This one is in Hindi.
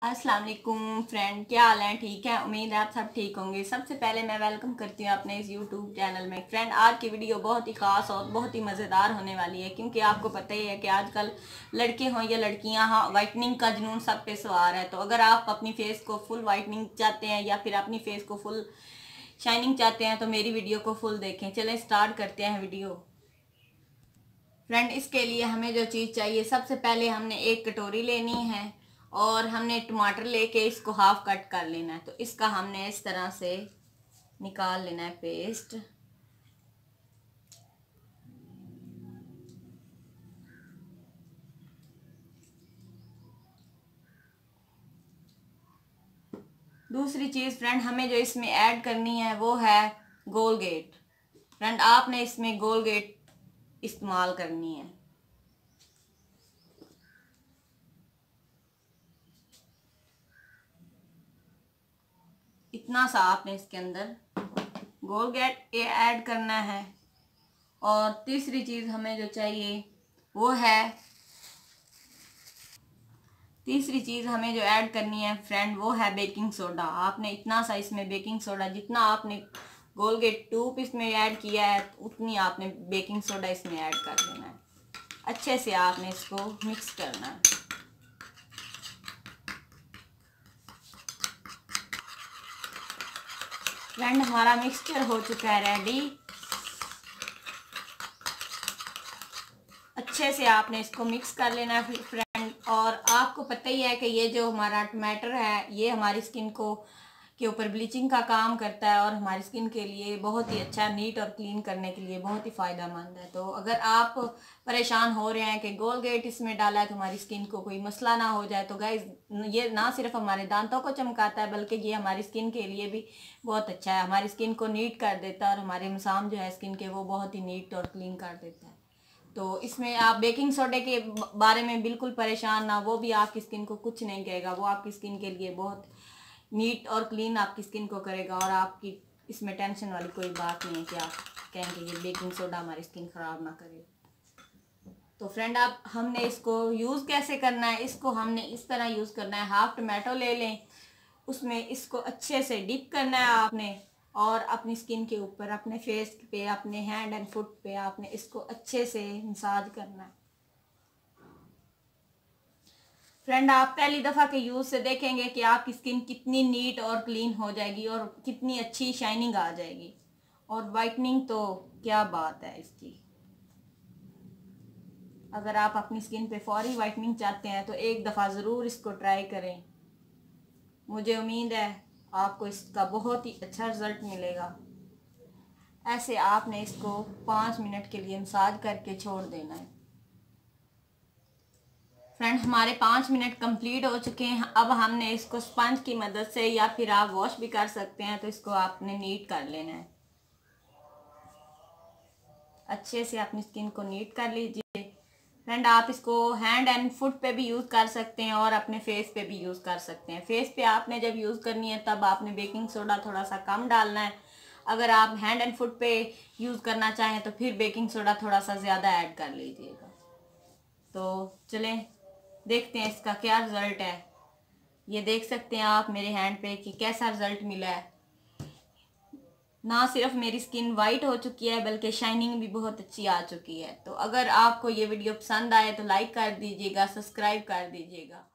अस्सलाम वालेकुम फ्रेंड, क्या हाल है? ठीक है, उम्मीद है आप सब ठीक होंगे। सबसे पहले मैं वेलकम करती हूँ अपने इस यूट्यूब चैनल में। फ्रेंड, आज की वीडियो बहुत ही ख़ास और बहुत ही मज़ेदार होने वाली है, क्योंकि आपको पता ही है कि आजकल लड़के हों या लड़कियाँ हाँ, वाइटनिंग का जुनून सब पे सवार है। तो अगर आप अपनी फेस को फुल वाइटनिंग चाहते हैं या फिर अपनी फेस को फुल शाइनिंग चाहते हैं तो मेरी वीडियो को फुल देखें। चलें स्टार्ट करते हैं वीडियो। फ्रेंड, इसके लिए हमें जो चीज़ चाहिए, सबसे पहले हमने एक कटोरी लेनी है और हमने टमाटर लेके इसको हाफ कट कर लेना है। तो इसका हमने इस तरह से निकाल लेना है पेस्ट। दूसरी चीज़ फ्रेंड, हमें जो इसमें ऐड करनी है वो है गोलगेट। फ्रेंड, आपने इसमें गोलगेट इस्तेमाल करनी है। इतना सा आपने इसके अंदर गोलगेट ऐड करना है। और तीसरी चीज़ हमें जो चाहिए वो है, तीसरी चीज़ हमें जो ऐड करनी है फ्रेंड वो है बेकिंग सोडा। आपने इतना सा इसमें बेकिंग सोडा, जितना आपने गोलगेट ट्यूब इसमें ऐड किया है उतनी आपने बेकिंग सोडा इसमें ऐड कर देना है। अच्छे से आपने इसको मिक्स करना है। फ्रेंड, हमारा मिक्सचर हो चुका है रेडी। अच्छे से आपने इसको मिक्स कर लेना है फ्रेंड। और आपको पता ही है कि ये जो हमारा टमाटर है ये हमारी स्किन को के ऊपर ब्लीचिंग का काम करता है और हमारी स्किन के लिए बहुत ही अच्छा, नीट और क्लीन करने के लिए बहुत ही फ़ायदेमंद है। तो अगर आप परेशान हो रहे हैं कि गोलगेट इसमें डाला है तो हमारी स्किन को कोई मसला ना हो जाए, तो गाइस ये ना सिर्फ हमारे दांतों को चमकाता है बल्कि ये हमारी स्किन के लिए भी बहुत अच्छा है। हमारी स्किन को नीट कर देता है और हमारे मसाम जो है स्किन के वो बहुत ही नीट और क्लीन कर देता है। तो इसमें आप बेकिंग सोडे के बारे में बिल्कुल परेशान ना, वो भी आपकी स्किन को कुछ नहीं कहेगा। वो आपकी स्किन के लिए बहुत नीट और क्लीन आपकी स्किन को करेगा और आपकी इसमें टेंशन वाली कोई बात नहीं है कि आप कहेंगे ये बेकिंग सोडा हमारी स्किन ख़राब ना करे। तो फ्रेंड, आप हमने इसको यूज़ कैसे करना है, इसको हमने इस तरह यूज़ करना है। हाफ टमाटो ले लें, उसमें इसको अच्छे से डिप करना है आपने और अपनी स्किन के ऊपर, अपने फेस पे, अपने हैंड एंड फुट पे आपने इसको अच्छे से मसाज करना है। फ्रेंड, आप पहली दफ़ा के यूज़ से देखेंगे कि आपकी स्किन कितनी नीट और क्लीन हो जाएगी और कितनी अच्छी शाइनिंग आ जाएगी। और वाइटनिंग तो क्या बात है इसकी। अगर आप अपनी स्किन पे फौरी वाइटनिंग चाहते हैं तो एक दफ़ा ज़रूर इसको ट्राई करें। मुझे उम्मीद है आपको इसका बहुत ही अच्छा रिज़ल्ट मिलेगा। ऐसे आपने इसको 5 मिनट के लिए मसाज करके छोड़ देना है। फ्रेंड, हमारे 5 मिनट कंप्लीट हो चुके हैं। अब हमने इसको स्पंज की मदद से या फिर आप वॉश भी कर सकते हैं, तो इसको आपने नीट कर लेना है। अच्छे से अपनी स्किन को नीट कर लीजिए। फ्रेंड, आप इसको हैंड एंड फुट पे भी यूज़ कर सकते हैं और अपने फेस पे भी यूज़ कर सकते हैं। फेस पे आपने जब यूज़ करनी है तब आपने बेकिंग सोडा थोड़ा सा कम डालना है। अगर आप हैंड एंड फुट पे यूज़ करना चाहें तो फिर बेकिंग सोडा थोड़ा सा ज़्यादा ऐड कर लीजिएगा। तो चलें देखते हैं इसका क्या रिज़ल्ट है। ये देख सकते हैं आप मेरे हैंड पे कि कैसा रिज़ल्ट मिला है। ना सिर्फ मेरी स्किन वाइट हो चुकी है बल्कि शाइनिंग भी बहुत अच्छी आ चुकी है। तो अगर आपको ये वीडियो पसंद आए तो लाइक कर दीजिएगा, सब्सक्राइब कर दीजिएगा।